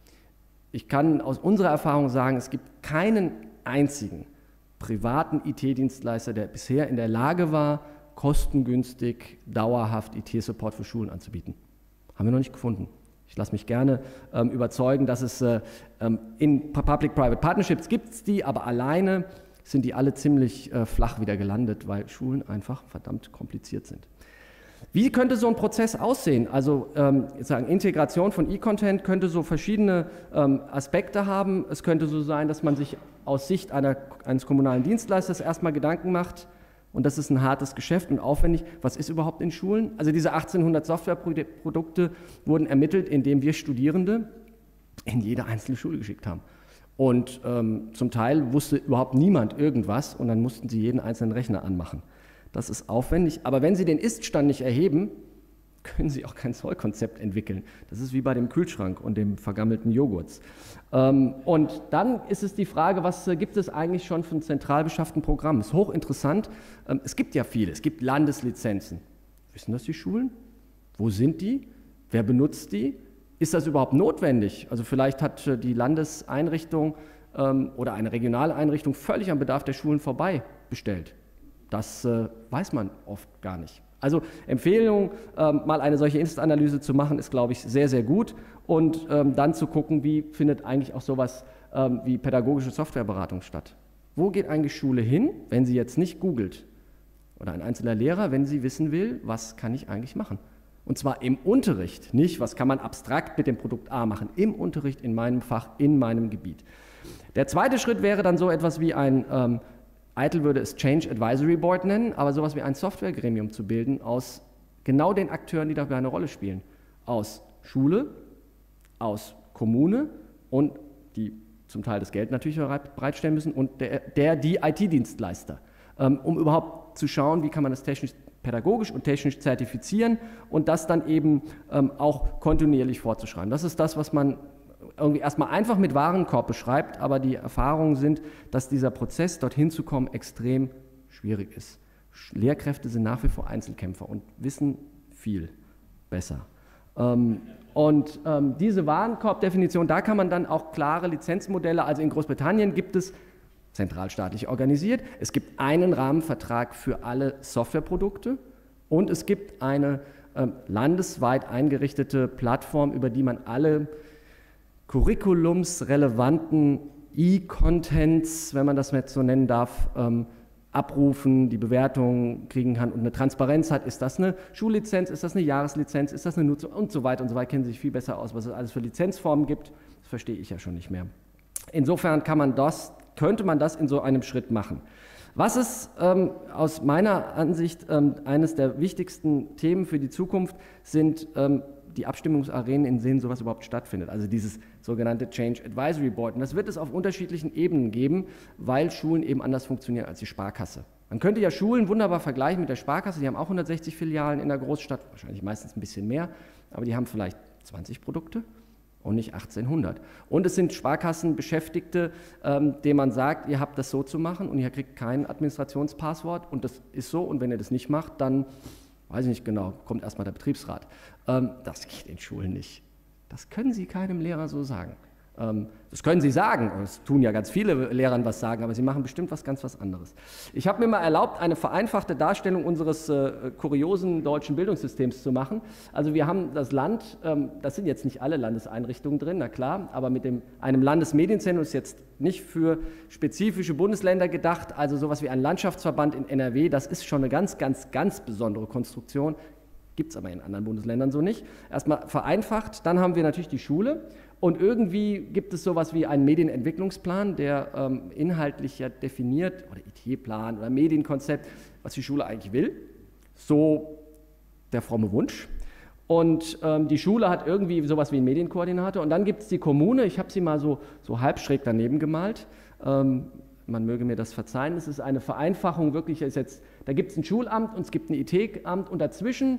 Ich kann aus unserer Erfahrung sagen, es gibt keinen einzigen privaten I T-Dienstleister, der bisher in der Lage war, kostengünstig, dauerhaft I T-Support für Schulen anzubieten. Haben wir noch nicht gefunden. Ich lasse mich gerne ähm, überzeugen, dass es äh, ähm, in Public-Private Partnerships gibt es die, aber alleine sind die alle ziemlich äh, flach wieder gelandet, weil Schulen einfach verdammt kompliziert sind. Wie könnte so ein Prozess aussehen? Also ähm, sagen, Integration von E-Content könnte so verschiedene ähm, Aspekte haben. Es könnte so sein, dass man sich aus Sicht einer, eines kommunalen Dienstleisters erstmal Gedanken macht, und das ist ein hartes Geschäft und aufwendig. Was ist überhaupt in Schulen? Also diese achtzehnhundert Softwareprodukte wurden ermittelt, indem wir Studierende in jede einzelne Schule geschickt haben. Und ähm, zum Teil wusste überhaupt niemand irgendwas und dann mussten sie jeden einzelnen Rechner anmachen. Das ist aufwendig, aber wenn Sie den Ist-Stand nicht erheben, können Sie auch kein Zollkonzept entwickeln. Das ist wie bei dem Kühlschrank und dem vergammelten Joghurt. Ähm, und dann ist es die Frage, was äh, gibt es eigentlich schon von zentral beschafften Programmen? Das ist hochinteressant. Ähm, es gibt ja viele, es gibt Landeslizenzen. Wissen das die Schulen? Wo sind die? Wer benutzt die? Ist das überhaupt notwendig? Also vielleicht hat äh, die Landeseinrichtung ähm, oder eine regionale Einrichtung völlig am Bedarf der Schulen vorbei bestellt. Das äh, weiß man oft gar nicht. Also Empfehlung, ähm, mal eine solche Ist-Analyse zu machen, ist, glaube ich, sehr, sehr gut. Und ähm, dann zu gucken, wie findet eigentlich auch sowas ähm, wie pädagogische Softwareberatung statt. Wo geht eigentlich Schule hin, wenn sie jetzt nicht googelt? Oder ein einzelner Lehrer, wenn sie wissen will, was kann ich eigentlich machen? Und zwar im Unterricht, nicht was kann man abstrakt mit dem Produkt A machen, im Unterricht, in meinem Fach, in meinem Gebiet. Der zweite Schritt wäre dann so etwas wie ein ähm, Eitel würde es Change Advisory Board nennen, aber sowas wie ein Softwaregremium zu bilden aus genau den Akteuren, die dabei eine Rolle spielen. Aus Schule, aus Kommune und die zum Teil das Geld natürlich bereitstellen müssen und der, der die I T-Dienstleister, ähm, um überhaupt zu schauen, wie kann man das technisch, pädagogisch und technisch zertifizieren und das dann eben ähm, auch kontinuierlich vorzuschreiben. Das ist das, was man irgendwie erstmal einfach mit Warenkorb beschreibt, aber die Erfahrungen sind, dass dieser Prozess, dorthin zu kommen, extrem schwierig ist. Lehrkräfte sind nach wie vor Einzelkämpfer und wissen viel besser. Ähm, und ähm, diese Warenkorbdefinition, da kann man dann auch klare Lizenzmodelle, also in Großbritannien gibt es, zentralstaatlich organisiert, es gibt einen Rahmenvertrag für alle Softwareprodukte und es gibt eine ähm, landesweit eingerichtete Plattform, über die man alle curriculumsrelevanten E-Contents, wenn man das jetzt so nennen darf, ähm, abrufen, die Bewertung kriegen kann und eine Transparenz hat. Ist das eine Schullizenz, ist das eine Jahreslizenz, ist das eine Nutzung und so weiter und so weiter, kennen Sie sich viel besser aus, was es alles für Lizenzformen gibt. Das verstehe ich ja schon nicht mehr. Insofern kann man das, könnte man das in so einem Schritt machen. Was ist ähm, aus meiner Ansicht ähm, eines der wichtigsten Themen für die Zukunft, sind ähm, die Abstimmungsarenen, in denen sowas überhaupt stattfindet, also dieses sogenannte Change Advisory Board. Und das wird es auf unterschiedlichen Ebenen geben, weil Schulen eben anders funktionieren als die Sparkasse. Man könnte ja Schulen wunderbar vergleichen mit der Sparkasse, die haben auch hundertsechzig Filialen in der Großstadt, wahrscheinlich meistens ein bisschen mehr, aber die haben vielleicht zwanzig Produkte und nicht achtzehnhundert. Und es sind Sparkassenbeschäftigte, ähm, denen man sagt, ihr habt das so zu machen und ihr kriegt kein Administrationspasswort und das ist so und wenn ihr das nicht macht, dann weiß ich nicht genau, kommt erstmal der Betriebsrat. Ähm, das geht in Schulen nicht. Das können Sie keinem Lehrer so sagen. Das können Sie sagen, das tun ja ganz viele Lehrern was sagen, aber Sie machen bestimmt was ganz was anderes. Ich habe mir mal erlaubt, eine vereinfachte Darstellung unseres äh, kuriosen deutschen Bildungssystems zu machen. Also wir haben das Land, ähm, das sind jetzt nicht alle Landeseinrichtungen drin, na klar, aber mit dem, einem Landesmedienzentrum ist jetzt nicht für spezifische Bundesländer gedacht, also sowas wie ein Landschaftsverband in N R W, das ist schon eine ganz, ganz, ganz besondere Konstruktion. Gibt es aber in anderen Bundesländern so nicht. Erstmal vereinfacht, dann haben wir natürlich die Schule und irgendwie gibt es sowas wie einen Medienentwicklungsplan, der ähm, inhaltlich ja definiert, oder I T-Plan oder Medienkonzept, was die Schule eigentlich will. So der fromme Wunsch. Und ähm, die Schule hat irgendwie sowas wie einen Medienkoordinator und dann gibt es die Kommune, ich habe sie mal so, so halb schräg daneben gemalt. Ähm, Man möge mir das verzeihen, es ist eine Vereinfachung, wirklich, ist jetzt, da gibt es ein Schulamt und es gibt ein I T-Amt und dazwischen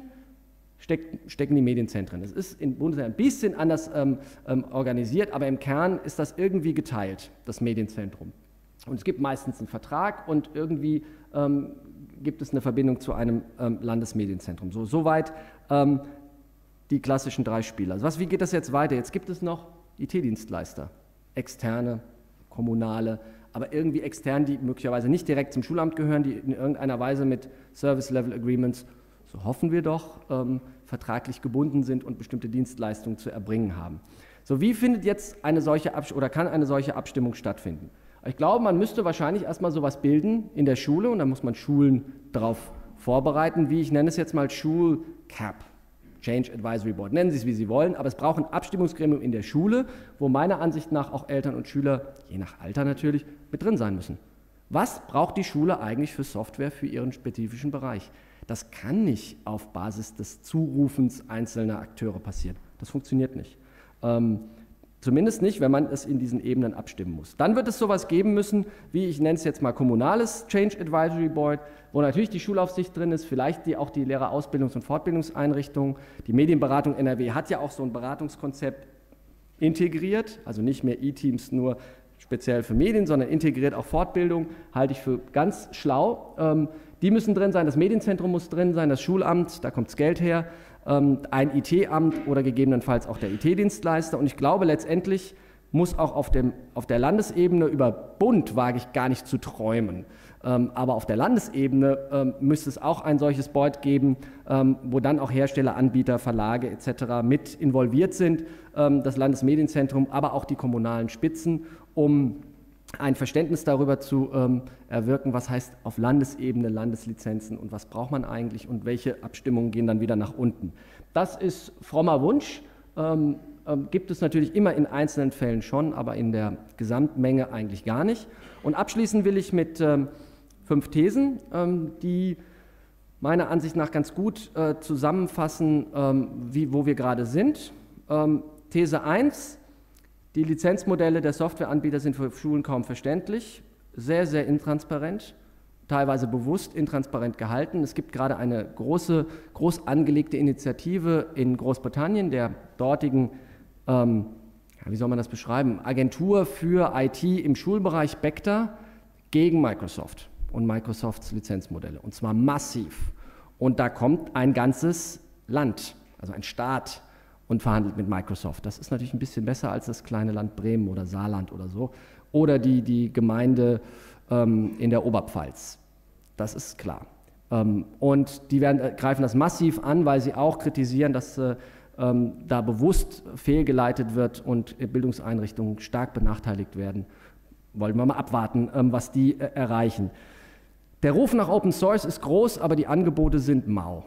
steck, stecken die Medienzentren. Es ist in Bundesländern ein bisschen anders ähm, ähm, organisiert, aber im Kern ist das irgendwie geteilt, das Medienzentrum. Und es gibt meistens einen Vertrag und irgendwie ähm, gibt es eine Verbindung zu einem ähm, Landesmedienzentrum. So, soweit ähm, die klassischen drei Spieler. Also was, wie geht das jetzt weiter? Jetzt gibt es noch I T-Dienstleister, externe, kommunale, aber irgendwie extern, die möglicherweise nicht direkt zum Schulamt gehören, die in irgendeiner Weise mit Service-Level-Agreements, so hoffen wir doch, ähm, vertraglich gebunden sind und bestimmte Dienstleistungen zu erbringen haben. So, wie findet jetzt eine solche Abstimmung oder kann eine solche Abstimmung stattfinden? Ich glaube, man müsste wahrscheinlich erstmal sowas bilden in der Schule und da muss man Schulen darauf vorbereiten, wie ich nenne es jetzt mal Schul-C A P. Change Advisory Board, nennen Sie es, wie Sie wollen, aber es braucht ein Abstimmungsgremium in der Schule, wo meiner Ansicht nach auch Eltern und Schüler, je nach Alter natürlich, mit drin sein müssen. Was braucht die Schule eigentlich für Software für ihren spezifischen Bereich? Das kann nicht auf Basis des Zurufens einzelner Akteure passieren. Das funktioniert nicht. Ähm, Zumindest nicht, wenn man es in diesen Ebenen abstimmen muss. Dann wird es sowas geben müssen, wie ich nenne es jetzt mal kommunales Change Advisory Board, wo natürlich die Schulaufsicht drin ist, vielleicht die, auch die Lehrerausbildungs- und Fortbildungseinrichtungen. Die Medienberatung N R W hat ja auch so ein Beratungskonzept integriert, also nicht mehr E-Teams nur speziell für Medien, sondern integriert auch Fortbildung, halte ich für ganz schlau. Ähm, die müssen drin sein, das Medienzentrum muss drin sein, das Schulamt, da kommt das Geld her, ähm, ein I T-Amt oder gegebenenfalls auch der I T-Dienstleister. Und ich glaube, letztendlich muss auch auf, dem, auf der Landesebene, über Bund wage ich gar nicht zu träumen, ähm, aber auf der Landesebene ähm, müsste es auch ein solches Board geben, ähm, wo dann auch Hersteller, Anbieter, Verlage et cetera mit involviert sind, ähm, das Landesmedienzentrum, aber auch die kommunalen Spitzen, um ein Verständnis darüber zu ähm, erwirken, was heißt auf Landesebene Landeslizenzen und was braucht man eigentlich und welche Abstimmungen gehen dann wieder nach unten. Das ist frommer Wunsch, ähm, ähm, gibt es natürlich immer in einzelnen Fällen schon, aber in der Gesamtmenge eigentlich gar nicht. Und abschließen will ich mit ähm, fünf Thesen, ähm, die meiner Ansicht nach ganz gut äh, zusammenfassen, ähm, wie, wo wir gerade sind. Ähm, These eins: Die Lizenzmodelle der Softwareanbieter sind für Schulen kaum verständlich, sehr, sehr intransparent, teilweise bewusst intransparent gehalten. Es gibt gerade eine große, groß angelegte Initiative in Großbritannien, der dortigen, ähm, wie soll man das beschreiben, Agentur für I T im Schulbereich B E C T A gegen Microsoft und Microsofts Lizenzmodelle, und zwar massiv. Und da kommt ein ganzes Land, also ein Staat, und verhandelt mit Microsoft. Das ist natürlich ein bisschen besser als das kleine Land Bremen oder Saarland oder so. Oder die, die Gemeinde ähm, in der Oberpfalz. Das ist klar. Ähm, und die werden, äh, greifen das massiv an, weil sie auch kritisieren, dass äh, ähm, da bewusst fehlgeleitet wird und Bildungseinrichtungen stark benachteiligt werden. Wollen wir mal abwarten, ähm, was die äh, erreichen. Der Ruf nach Open Source ist groß, aber die Angebote sind mau.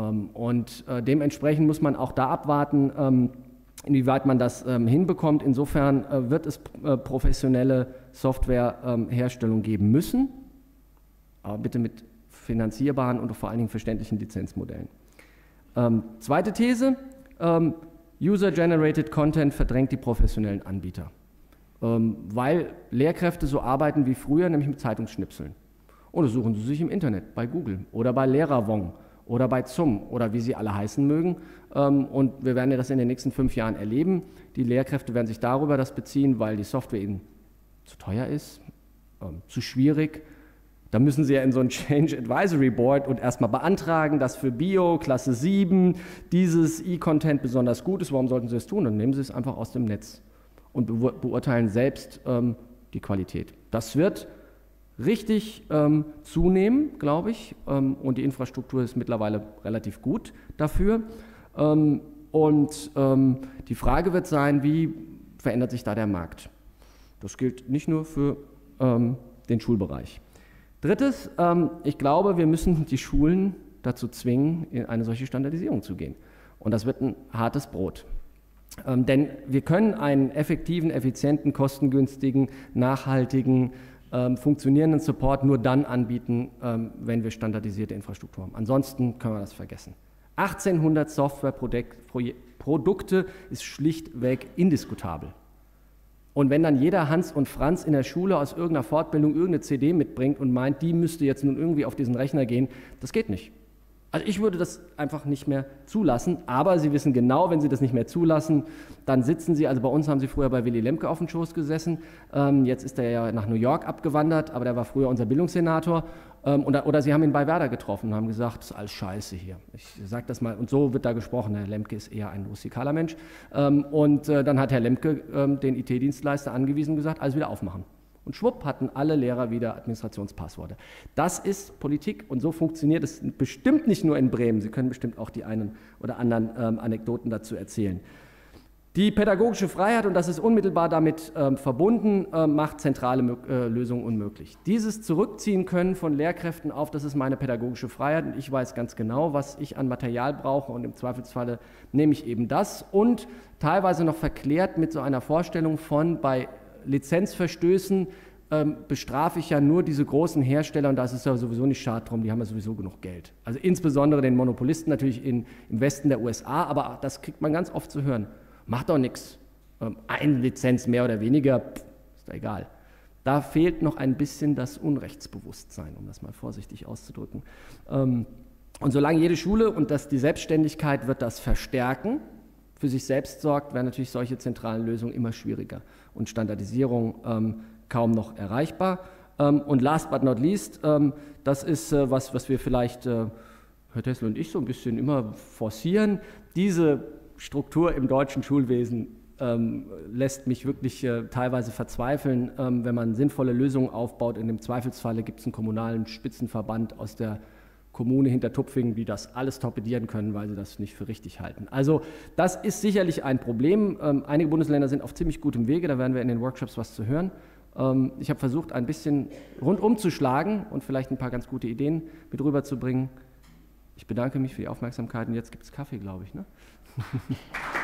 Und äh, dementsprechend muss man auch da abwarten, ähm, inwieweit man das ähm, hinbekommt. Insofern äh, wird es äh, professionelle Softwareherstellung ähm, geben müssen, aber bitte mit finanzierbaren und vor allen Dingen verständlichen Lizenzmodellen. Ähm, zweite These: ähm, User-Generated Content verdrängt die professionellen Anbieter, ähm, weil Lehrkräfte so arbeiten wie früher, nämlich mit Zeitungsschnipseln. Oder suchen Sie sich im Internet, bei Google oder bei Lehrerwong oder bei Zum oder wie sie alle heißen mögen. Und wir werden ja das in den nächsten fünf Jahren erleben. Die Lehrkräfte werden sich darüber das beziehen, weil die Software ihnen zu teuer ist, ähm, zu schwierig. Da müssen sie ja in so ein Change Advisory Board und erstmal beantragen, dass für Bio, Klasse sieben, dieses E-Content besonders gut ist. Warum sollten sie es tun? Dann nehmen sie es einfach aus dem Netz. und be beurteilen selbst ähm, die Qualität. Das wird richtig ähm, zunehmen, glaube ich, ähm, und die Infrastruktur ist mittlerweile relativ gut dafür. Ähm, und ähm, die Frage wird sein, wie verändert sich da der Markt? Das gilt nicht nur für ähm, den Schulbereich. Drittes, ähm, ich glaube, wir müssen die Schulen dazu zwingen, in eine solche Standardisierung zu gehen. Und das wird ein hartes Brot. Ähm, denn wir können einen effektiven, effizienten, kostengünstigen, nachhaltigen, ähm, funktionierenden Support nur dann anbieten, ähm, wenn wir standardisierte Infrastruktur haben. Ansonsten können wir das vergessen. achtzehnhundert Softwareprodukte ist schlichtweg indiskutabel. Und wenn dann jeder Hans und Franz in der Schule aus irgendeiner Fortbildung irgendeine C D mitbringt und meint, die müsste jetzt nun irgendwie auf diesen Rechner gehen, das geht nicht. Also ich würde das einfach nicht mehr zulassen, aber Sie wissen genau, wenn Sie das nicht mehr zulassen, dann sitzen Sie, also bei uns haben Sie früher bei Willy Lemke auf dem Schoß gesessen, ähm, jetzt ist er ja nach New York abgewandert, aber der war früher unser Bildungssenator, ähm, oder, oder Sie haben ihn bei Werder getroffen und haben gesagt, das ist alles scheiße hier. Ich sage das mal, und so wird da gesprochen, Herr Lemke ist eher ein rustikaler Mensch, ähm, und äh, dann hat Herr Lemke ähm, den I T-Dienstleister angewiesen und gesagt, alles wieder aufmachen. Und schwupp hatten alle Lehrer wieder Administrationspassworte. Das ist Politik und so funktioniert es bestimmt nicht nur in Bremen. Sie können bestimmt auch die einen oder anderen ähm, Anekdoten dazu erzählen. Die pädagogische Freiheit, und das ist unmittelbar damit ähm, verbunden, äh, macht zentrale äh, Lösungen unmöglich. Dieses Zurückziehen können von Lehrkräften auf, das ist meine pädagogische Freiheit und ich weiß ganz genau, was ich an Material brauche und im Zweifelsfalle nehme ich eben das und teilweise noch verklärt mit so einer Vorstellung von bei Lizenzverstößen ähm, bestrafe ich ja nur diese großen Hersteller und da ist es ja sowieso nicht schade drum, die haben ja sowieso genug Geld. Also insbesondere den Monopolisten natürlich in, im Westen der U S A, aber das kriegt man ganz oft zu hören. Macht doch nichts. Ähm, eine Lizenz mehr oder weniger, pff, ist doch egal. Da fehlt noch ein bisschen das Unrechtsbewusstsein, um das mal vorsichtig auszudrücken. Ähm, und solange jede Schule und das, die Selbstständigkeit wird das verstärken, für sich selbst sorgt, werden natürlich solche zentralen Lösungen immer schwieriger und Standardisierung ähm, kaum noch erreichbar. Ähm, und last but not least, ähm, das ist äh, was, was wir vielleicht, äh, Herr Tessel und ich, so ein bisschen immer forcieren. Diese Struktur im deutschen Schulwesen ähm, lässt mich wirklich äh, teilweise verzweifeln, ähm, wenn man sinnvolle Lösungen aufbaut. In dem Zweifelsfalle gibt es einen kommunalen Spitzenverband aus der Kommune Hintertupfingen, die das alles torpedieren können, weil sie das nicht für richtig halten. Also das ist sicherlich ein Problem. Ähm, einige Bundesländer sind auf ziemlich gutem Wege, da werden wir in den Workshops was zu hören. Ähm, ich habe versucht, ein bisschen rundum zu schlagen und vielleicht ein paar ganz gute Ideen mit rüberzubringen. Ich bedanke mich für die Aufmerksamkeit und jetzt gibt es Kaffee, glaube ich, ne?